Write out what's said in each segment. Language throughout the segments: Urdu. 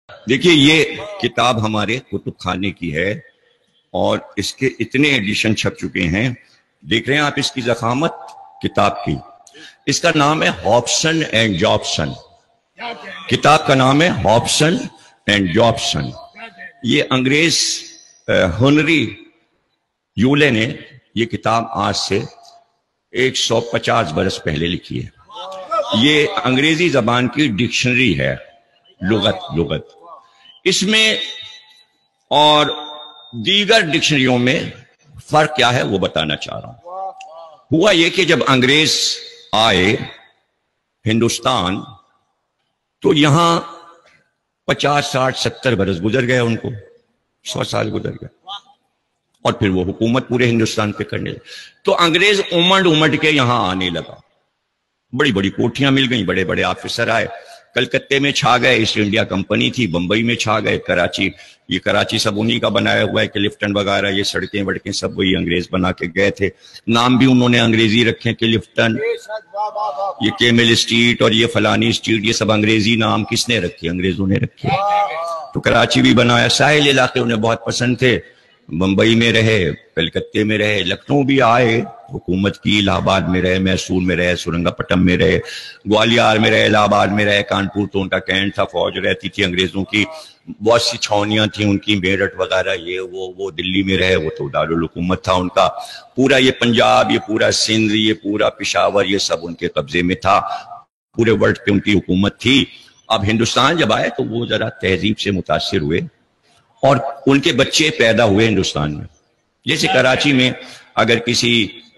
دیکھیے یہ کتاب ہمارے کتب خانے کی ہے اور اس کے اتنے ایڈیشن چھپ چکے ہیں. دیکھ رہے ہیں آپ اس کی ضخامت کتاب کی. اس کا نام ہے ہابسن اینڈ جابسن. کتاب کا نام ہے ہابسن اینڈ جابسن. یہ انگریز ہنری یولے نے یہ کتاب آج سے 150 برس پہلے لکھی ہے. یہ انگریزی زبان کی ڈکشنری ہے، لغت. اس میں اور دیگر ڈکشنریوں میں فرق کیا ہے وہ بتانا چاہ رہا ہوں. ہوا یہ کہ جب انگریز آئے ہندوستان تو یہاں 50 60 70 برس گزر گئے، ان کو 100 سال گزر گئے اور پھر وہ حکومت پورے ہندوستان پہ کرنے لگے. تو انگریز امڑ کے یہاں آنے لگا. بڑی بڑی کوٹھیاں مل گئیں، بڑے بڑے آفیسر آئے. کلکتے میں چھا گئے، ایسٹ انڈیا کمپنی تھی. بمبئی میں چھا گئے، کراچی، یہ کراچی سب انہی کا بنایا ہوا ہے. کلفٹن وغیرہ یہ سڑکیں وڑکیں سب وہی انگریز بنا کے گئے تھے. نام بھی انہوں نے انگریزی رکھے، کلفٹن، یہ کیمل اسٹریٹ اور یہ فلانی اسٹریٹ، یہ سب انگریزی نام کس نے رکھے؟ انگریزوں نے رکھے. تو کراچی بھی بنایا. ساحل علاقے انہیں بہت پسند تھے. بمبئی میں رہے، کلکتے میں رہے، لکھنؤ بھی آئے، حکومت کی. الہ آباد میں رہے، میسور میں رہے، سرنگا پٹم میں رہے، گوالیار میں رہے، الہ آباد میں رہے. کانپور تو ان کا کینٹ تھا، فوج رہتی تھی انگریزوں کی. بہت سی چھاونیاں تھیں ان کی، میرٹھ وغیرہ، یہ وہ دلی میں رہے، وہ تو دارالحکومت تھا ان کا. پورا یہ پنجاب، یہ پورا سندھ، یہ پورا پشاور، یہ سب ان کے قبضے میں تھا. پورے ورلڈ پہ ان کی حکومت تھی. اب ہندوستان جب آئے تو وہ ذرا تہذیب سے متاثر ہوئے اور ان کے بچے پیدا ہوئے ہندوستان میں. جیسے کراچی میں اگر کسی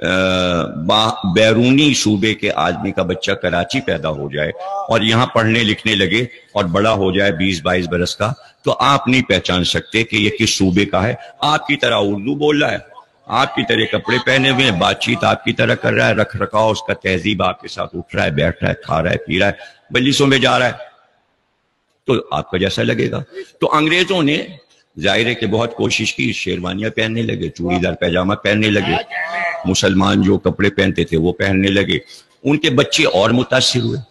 بیرونی صوبے کے آدمی کا بچہ کراچی پیدا ہو جائے اور یہاں پڑھنے لکھنے لگے اور بڑا ہو جائے 20 22 برس کا، تو آپ نہیں پہچان سکتے کہ یہ کس صوبے کا ہے. آپ کی طرح اردو بول رہا ہے، آپ کی طرح کپڑے پہنے ہوئے ہیں، بات چیت آپ کی طرح کر رہا ہے، رکھ رکھاؤ اس کا تہذیب آپ کے ساتھ اٹھ رہا ہے، بیٹھ رہا ہے، کھا رہا ہے، پی رہا ہے، بلیسوں میں جا رہا ہے، تو آپ کا جیسا لگے گا. تو انگریزوں نے ظاہر ہے کہ بہت کوشش کی. شیروانیاں پہننے لگے، چوڑی دار پیجامہ پہننے لگے، مسلمان جو کپڑے پہنتے تھے وہ پہننے لگے. ان کے بچے اور متاثر ہوئے.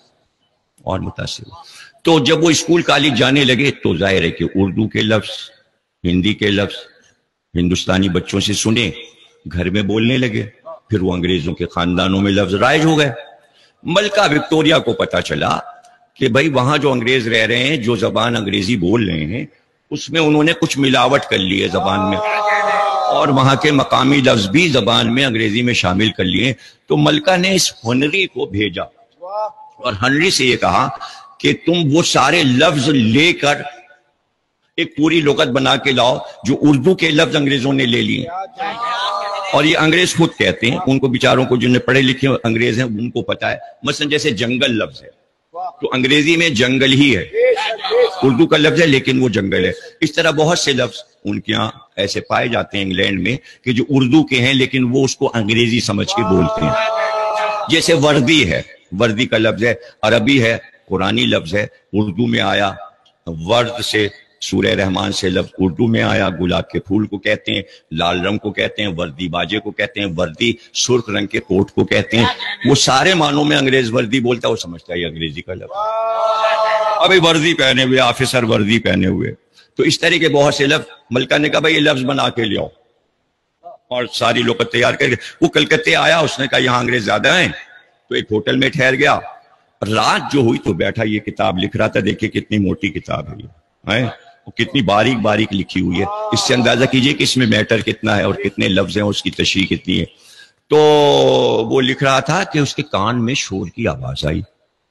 تو جب وہ اسکول کالج جانے لگے تو ظاہر ہے کہ اردو کے لفظ، ہندی کے لفظ ہندوستانی بچوں سے سنے، گھر میں بولنے لگے. پھر وہ انگریزوں کے خاندانوں میں لفظ رائج ہو گئے. ملکہ وکٹوریہ کو پتا چلا کہ بھائی وہاں جو انگریز رہ رہے ہیں، جو زبان انگریزی بول رہے ہیں، اس میں انہوں نے کچھ ملاوٹ کر لی ہے زبان میں، اور وہاں کے مقامی لفظ بھی زبان میں انگریزی میں شامل کر لیے. تو ملکہ نے اس ہنری کو بھیجا اور ہنری سے یہ کہا کہ تم وہ سارے لفظ لے کر ایک پوری لغت بنا کے لاؤ جو اردو کے لفظ انگریزوں نے لے لیے. اور یہ انگریز خود کہتے ہیں، ان کو بیچاروں کو جن نے پڑھے لکھے انگریز ہیں ان کو پتا ہے. مثلا جیسے جنگل لفظ ہے تو انگریزی میں جنگل ہی ہے، اردو کا لفظ ہے لیکن وہ جنگل ہے. اس طرح بہت سے لفظ ان کے ہاں ایسے پائے جاتے ہیں انگلینڈ میں کہ جو اردو کے ہیں لیکن وہ اس کو انگریزی سمجھ کے بولتے ہیں. جیسے وردی ہے، وردی کا لفظ ہے، عربی ہے، قرآنی لفظ ہے، اردو میں آیا. ورد سے سورہ رحمان سے لفظ اردو میں آیا. گلاب کے پھول کو کہتے ہیں، لال رنگ کو کہتے ہیں، وردی باجے کو کہتے ہیں، وردی سرخ رنگ کے کوٹ کو کہتے ہیں. وہ سارے معنوں میں انگریز وردی بولتا ہے، وہ سمجھتا ہے یہ انگریزی کا لفظ. ابھی وردی پہنے ہوئے آفیسر، وردی پہنے ہوئے. تو اس طرح کے بہت سے لفظ. ملکہ نے کہا بھائی یہ لفظ بنا کے لے آؤ، اور ساری لغت تیار کر کے وہ کلکتے آیا. اس نے کہا یہاں انگریز زیادہ ہیں، تو ایک ہوٹل میں ٹھہر گیا. رات جو ہوئی تو بیٹھا یہ کتاب لکھ رہا تھا. دیکھیں کتنی موٹی کتاب ہے، کتنی باریک باریک لکھی ہوئی ہے. اس سے اندازہ کیجئے کہ اس میں میٹر کتنا ہے اور کتنے لفظ ہیں، اس کی تشریح کتنی ہے. تو وہ لکھ رہا تھا کہ اس کے کان میں شور کی آواز آئی.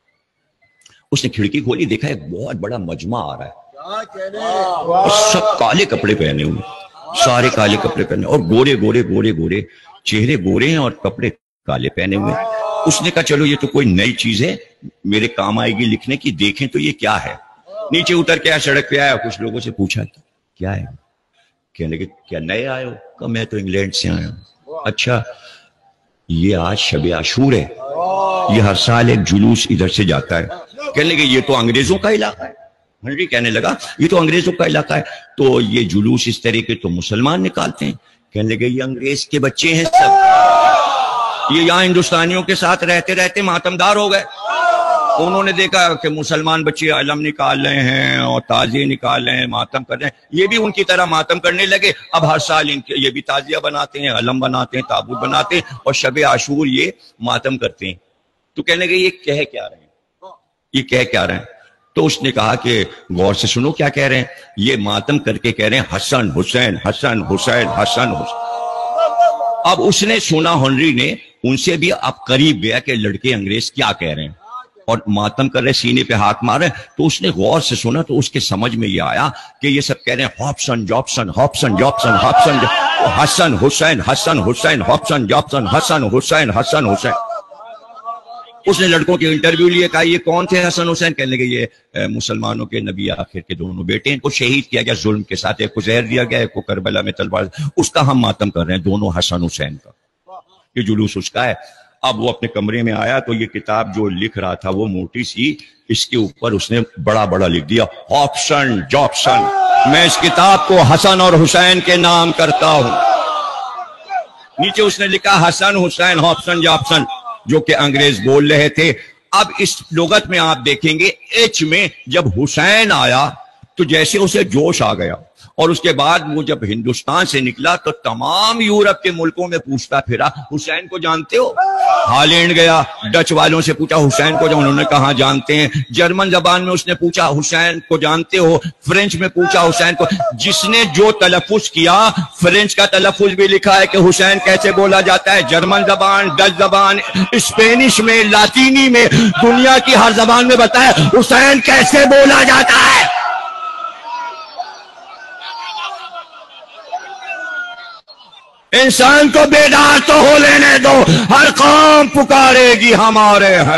اس نے کھڑکی کھولی، دیکھا ایک بہت بڑا مجمع آ رہا ہے اور سب کالے کپڑے پہنے ہوئے، سارے کالے کپڑے پہنے، اور گورے گورے گورے گورے چہرے، گورے ہیں اور کپڑے کالے پہنے ہوئے. اس نے کہا چلو یہ تو کوئی نئی چیز ہے، میرے کام آئے گی لکھنے کی، دیکھیں تو یہ کیا ہے. نیچے اتر کے سڑک پہ آیا، کچھ لوگوں سے پوچھا کیا ہے. کہنے لگے کیا نئے آئے ہو؟ کہا میں تو انگلینڈ سے آیا ہوں. اچھا یہ آج شب عاشور ہے، یہ ہر سال ایک جلوس ادھر سے جاتا ہے. کہنے لگے یہ تو انگریزوں کا علاقہ ہے. ہنری کہنے لگا یہ تو انگریزوں کا علاقہ ہے، تو یہ جلوس اس طرح کے تو مسلمان نکالتے ہیں. کہنے لگے یہ انگریز کے بچے ہیں سب، یہ یہاں ہندوستانیوں کے ساتھ رہتے رہتے ماتمدار ہو گئے. انہوں نے دیکھا کہ مسلمان بچے علم نکال رہے ہیں اور تعزیے نکال رہے ہیں، ماتم کر رہے ہیں، یہ بھی ان کی طرح ماتم کرنے لگے۔ اب ہر سال ان کے یہ بھی تعزیہ بناتے ہیں، علم بناتے ہیں، تابوت بناتے ہیں، اور شب عاشور یہ ماتم کرتے ہیں۔ تو کہنے لگے یہ کہہ کیا رہے ہیں، یہ کہہ کیا رہے ہیں؟ تو اس نے کہا کہ غور سے سنو کیا کہہ رہے ہیں، یہ ماتم کر کے کہہ رہے ہیں حسن حسین حسن حسین حسن حسین۔ اب اس نے سنا، ہنری نے ان سے بھی اب قریب گیا کہ لڑکے انگریز کیا کہہ رہے ہیں، اور ماتم کر رہے، سینے پہ ہاتھ مار رہے۔ تو اس نے غور سے سنا تو اس کے سمجھ میں یہ آیا کہ یہ سب کہہ رہے ہیں Hobson Jobson Hobson Jobson Hobson Hasan Husain Hasan Husain Hobson Jobson Hasan Husain Hasan Husain. اس نے لڑکوں کے انٹرویو لیے، کہا یہ کون تھے حسن حسین؟ کہنے لگے یہ مسلمانوں کے نبی آخر کے دونوں بیٹے ہیں، ان کو شہید کیا گیا ظلم کے ساتھ، ایک کو زہر دیا گیا، ایک کو کربلا میں تلوار، اس کا ہم ماتم کر رہے ہیں، دونوں حسن حسین کا، یہ جلوس اس کا ہے۔ اب وہ اپنے کمرے میں آیا تو یہ کتاب جو لکھ رہا تھا وہ موٹی سی، اس کے اوپر اس نے بڑا بڑا لکھ دیا ہاپسن جابسن، میں اس کتاب کو حسن اور حسین کے نام کرتا ہوں۔ نیچے اس نے لکھا حسن حسین ہاپسن جابسن، جو کہ انگریز بول رہے تھے۔ اب اس لغت میں آپ دیکھیں گے ایچ میں جب حسین آیا تو جیسے اسے جوش آ گیا، اور اس کے بعد وہ جب ہندوستان سے نکلا تو تمام یورپ کے ملکوں میں پوچھتا پھرا حسین کو جانتے ہو؟ ہالینڈ گیا، ڈچ والوں سے پوچھا حسین کو، انہوں نے کہا جانتے ہیں۔ جرمن زبان میں اس نے پوچھا حسین کو جانتے ہو؟ فرینچ میں پوچھا حسین کو۔ جس نے جو تلفظ کیا، فرینچ کا تلفظ بھی لکھا ہے کہ حسین کیسے بولا جاتا ہے، جرمن زبان، ڈچ زبان، اسپینش میں، لاطینی میں، دنیا کی ہر زبان میں بتایا حسین کیسے بولا جاتا ہے۔ انسان کو بیدار تو ہو لینے دو، ہر قوم پکارے گی ہمارے ہیں۔